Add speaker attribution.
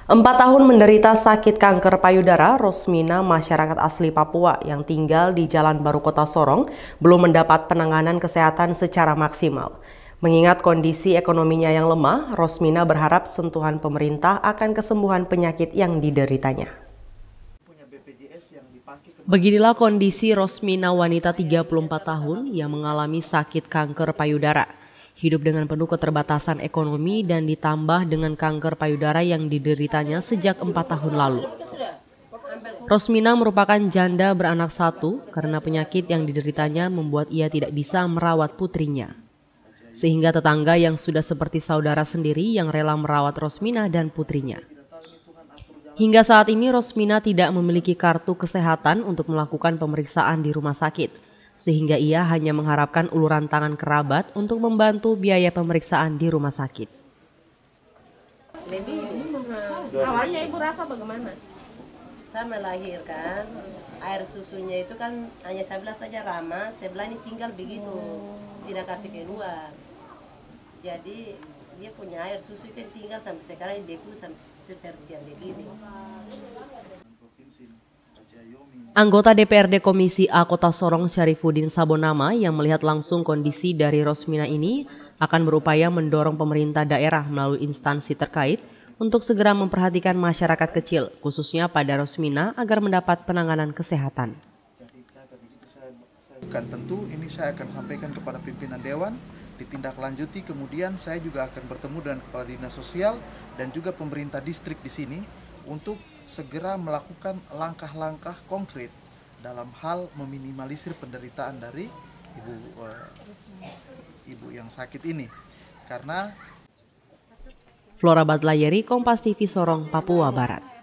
Speaker 1: 4 tahun menderita sakit kanker payudara, Rosmina, masyarakat asli Papua yang tinggal di Jalan Baru Kota Sorong, belum mendapat penanganan kesehatan secara maksimal. Mengingat kondisi ekonominya yang lemah, Rosmina berharap sentuhan pemerintah akan kesembuhan penyakit yang dideritanya. Beginilah kondisi Rosmina, wanita 34 tahun yang mengalami sakit kanker payudara. Hidup dengan penuh keterbatasan ekonomi dan ditambah dengan kanker payudara yang dideritanya sejak 4 tahun lalu. Rosmina merupakan janda beranak satu karena penyakit yang dideritanya membuat ia tidak bisa merawat putrinya. Sehingga tetangga yang sudah seperti saudara sendiri yang rela merawat Rosmina dan putrinya. Hingga saat ini Rosmina tidak memiliki kartu kesehatan untuk melakukan pemeriksaan di rumah sakit. Sehingga ia hanya mengharapkan uluran tangan kerabat untuk membantu biaya pemeriksaan di rumah sakit.
Speaker 2: Awalnya ibu rasa bagaimana?
Speaker 3: Saya melahirkan, air susunya itu kan hanya sebelah saja Rama, sebelah ini tinggal begitu, tidak kasih keluar. Jadi dia punya air susu itu yang tinggal sampai sekarang beku sampai seperti yang begini.
Speaker 1: Anggota DPRD Komisi A Kota Sorong Syarifuddin Sabonama yang melihat langsung kondisi dari Rosmina ini akan berupaya mendorong pemerintah daerah melalui instansi terkait untuk segera memperhatikan masyarakat kecil, khususnya pada Rosmina agar mendapat penanganan kesehatan.
Speaker 4: Tentu ini saya akan sampaikan kepada pimpinan Dewan, ditindaklanjuti, kemudian saya juga akan bertemu dengan Kepala Dinas Sosial dan juga pemerintah distrik di sini untuk segera melakukan langkah-langkah konkret dalam hal meminimalisir penderitaan dari ibu yang sakit ini. Karena
Speaker 1: Flora Badlayeri, Kompas TV Sorong, Papua Barat.